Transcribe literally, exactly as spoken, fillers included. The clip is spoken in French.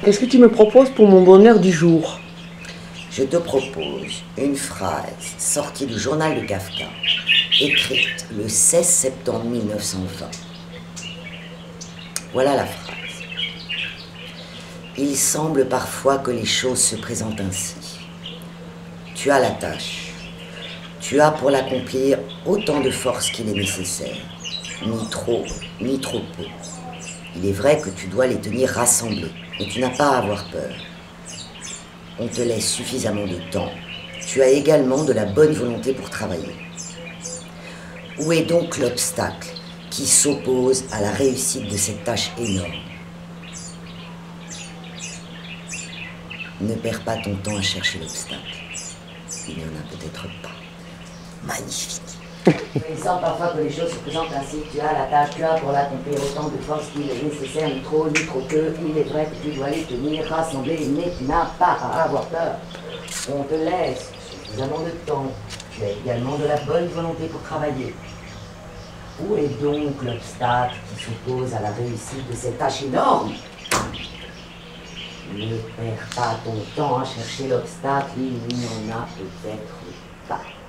qu'est-ce que tu me proposes pour mon bonheur du jour? Je te propose une phrase sortie du journal de Kafka, écrite le seize septembre mille neuf cent vingt. Voilà la phrase. Il semble parfois que les choses se présentent ainsi. Tu as la tâche. Tu as pour l'accomplir autant de force qu'il est nécessaire. Ni trop, ni trop peu. Il est vrai que tu dois les tenir rassemblés, mais tu n'as pas à avoir peur. On te laisse suffisamment de temps. Tu as également de la bonne volonté pour travailler. Où est donc l'obstacle qui s'oppose à la réussite de cette tâche énorme? Ne perds pas ton temps à chercher l'obstacle. Il n'y en a peut-être pas. Magnifique. Il semble parfois que les choses se présentent ainsi. Tu as la tâche, tu as pour l'accomplir autant de force qu'il est nécessaire, ni trop, ni trop peu. Il est vrai que tu dois les tenir rassemblés, mais tu n'as pas à avoir peur. On te laisse suffisamment de temps. Tu as également de la bonne volonté pour travailler. Où est donc l'obstacle qui s'oppose à la réussite de cette tâche énorme? Ne perds pas ton temps à chercher l'obstacle, il n'y en a peut-être pas.